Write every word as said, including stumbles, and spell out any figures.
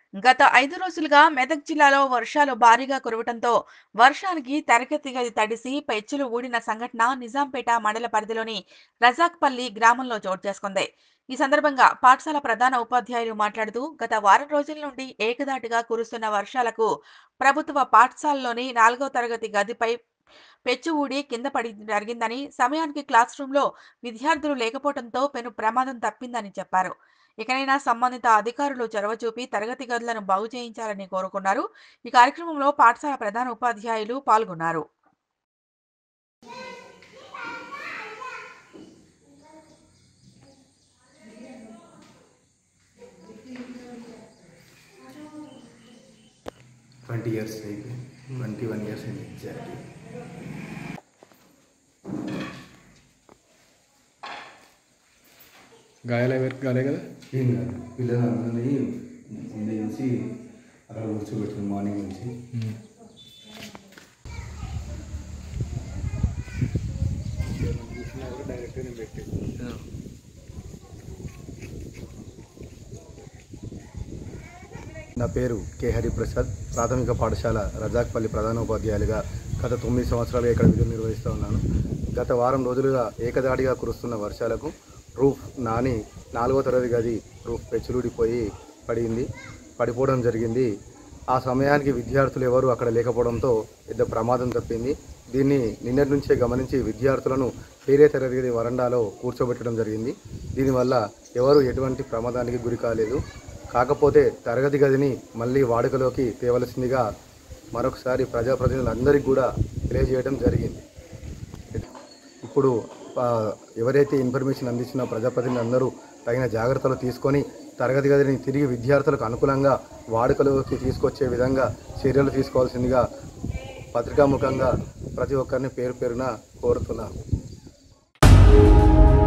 గత ఐదు రోజులుగా మెదక్ జిల్లాలో వర్షాలు భారీగా కురవటంతో వర్షానికి తరగతి గది తడిసి పెచ్చులు ఊడిన సంఘటన నిజాంపేట మండల పరిధిలోని రజాక్పల్లి గ్రామంలో చోటు చేసుకుంది. ఈ సందర్భంగా పాఠశాల ప్రధాన ఉపాధ్యాయులు మాట్లాడుతూ గత వారం రోజుల నుండి ఏకదాటిగా కురుస్తున్న వర్షాలకు ప్రభుత్వ పాఠశాలలోని నాలుగో తరగతి గదిపై పెచ్చు ఊడి కింద పడి జరిగిందని, సమయానికి క్లాస్ రూంలో విద్యార్థులు లేకపోవడంతో పెను ప్రమాదం తప్పిందని చెప్పారు. ఇకనైనా సంబంధిత అధికారులు చొరవ చూపి తరగతి గదులను బాగు చేయించాలని కోరుకున్నారు. ఈ కార్యక్రమంలో పాఠశాల ప్రధాన ఉపాధ్యాయులు పాల్గొన్నారు. ట్వంటీ ఇయర్స్ అయిపోయింది. ట్వంటీ వన్ ఇయర్స్ అయింది ఎగ్జాక్ట్లీ. గాయాలు ఎవరికి కాలే కదా? ఏం కాదు, పిల్లలందరినీ ముందే చూసి అక్కడ కూర్చోబెట్టింది మార్నింగ్ నుంచి. నా పేరు కె హరిప్రసాద్. ప్రాథమిక పాఠశాల రజాక్పల్లి ప్రధానోపాధ్యాయులుగా గత తొమ్మిది సంవత్సరాలుగా ఇక్కడ విధులు నిర్వహిస్తూ ఉన్నాను. గత వారం రోజులుగా ఏకదాడిగా కురుస్తున్న వర్షాలకు రూఫ్ నాని నాలుగో తరగతి గది రూఫ్ పెచ్చులుడిపోయి పడింది పడిపోవడం జరిగింది. ఆ సమయానికి విద్యార్థులు ఎవరు అక్కడ లేకపోవడంతో పెద్ద ప్రమాదం తప్పింది. దీన్ని నిన్నటి నుంచే గమనించి విద్యార్థులను వేరే తరగతి వరండాలో కూర్చోబెట్టడం జరిగింది. దీనివల్ల ఎవరు ఎటువంటి ప్రమాదానికి గురి కాలేదు. కాకపోతే తరగతి గదిని మళ్ళీ వాడుకలోకి తేవలసిందిగా మరొకసారి ప్రజాప్రతినిధులందరికీ కూడా తెలియజేయడం జరిగింది. ఇప్పుడు ఎవరైతే ఇన్ఫర్మేషన్ అందించిన ప్రజాప్రతినిధులు అందరూ తగిన జాగ్రత్తలు తీసుకొని తరగతి గదిని తిరిగి విద్యార్థులకు అనుకూలంగా వాడుకలోకి తీసుకొచ్చే విధంగా చర్యలు తీసుకోవాల్సిందిగా పత్రికాముఖంగా ప్రతి ఒక్కరిని పేరు పేరున కోరుతున్నాను.